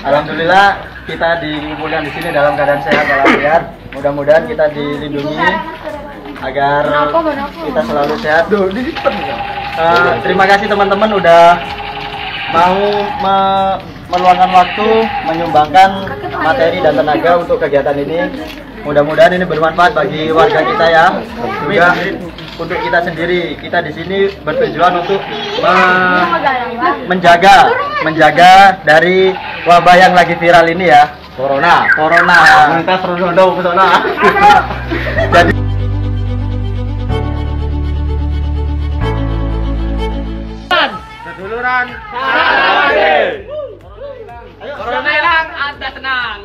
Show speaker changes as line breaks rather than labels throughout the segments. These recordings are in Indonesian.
Alhamdulillah kita dikumpulkan di sini dalam keadaan sehat walafiat. Mudah-mudahan kita dilindungi agar kita selalu sehat. Terima kasih teman-teman udah mau meluangkan waktu menyumbangkan materi dan tenaga untuk kegiatan ini. Mudah-mudahan ini bermanfaat bagi warga kita ya, juga untuk kita sendiri. Kita di sini bertujuan untuk menjaga dari wabah yang lagi viral ini ya, corona. Komunitas Rondo pesona. Jadi seduluran corona hilang, Anda senang.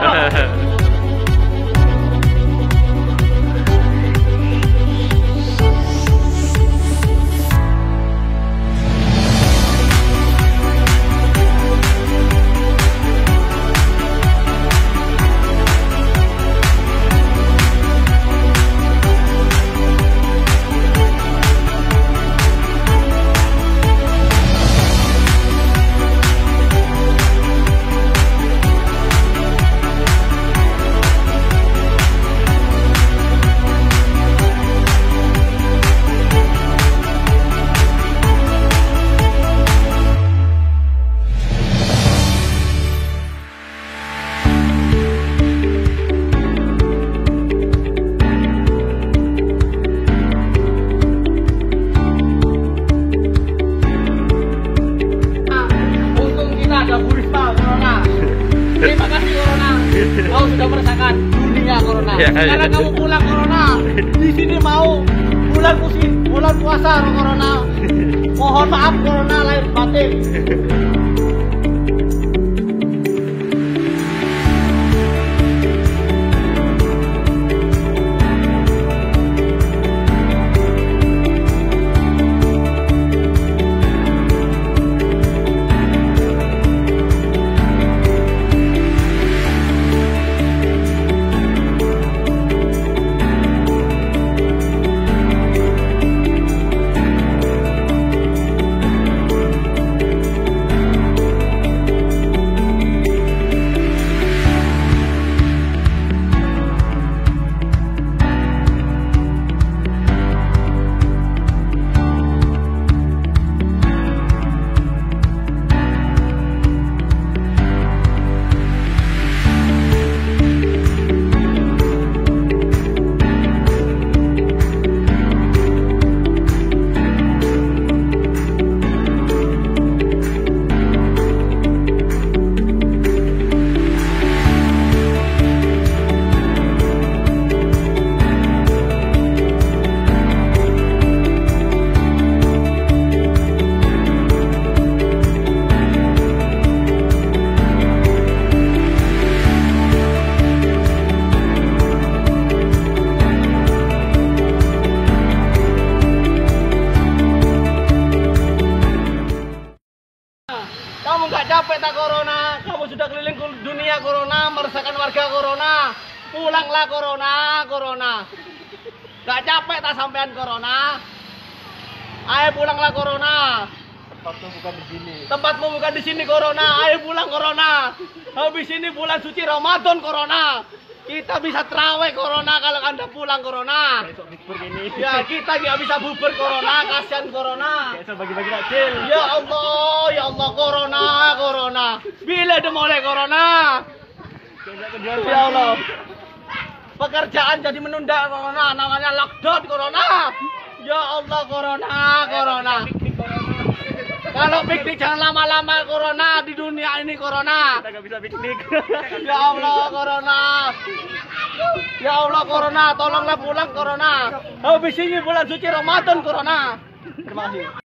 Terima kasih corona, kau sudah merasakan dunia corona. Karena kamu pulang corona, di sini mau bulan puasa corona. Mohon maaf corona lahir batin. Kamu nggak capek tak corona? Kamu sudah keliling dunia corona, meresahkan warga corona. Pulanglah corona. Nggak capek tak sampean corona? Ayo pulanglah corona. Tempatmu bukan di sini corona. Ayo pulang corona. Habis ini bulan suci Ramadan corona. Kita bisa terawih corona kalau Anda pulang corona. Ya kita nggak bisa bubur corona, kasihan corona. Bagi-bagi takjil. Ya Allah corona. Bila udah mulai corona? Ya Allah. Pekerjaan jadi menunda corona, namanya lockdown corona. Ya Allah corona. Kalau piknik jangan lama-lama corona, di dunia ini corona. Kita nggak bisa piknik. Ya Allah corona, tolonglah pulang corona. Habis ini bulan suci Ramadan corona. Terima kasih.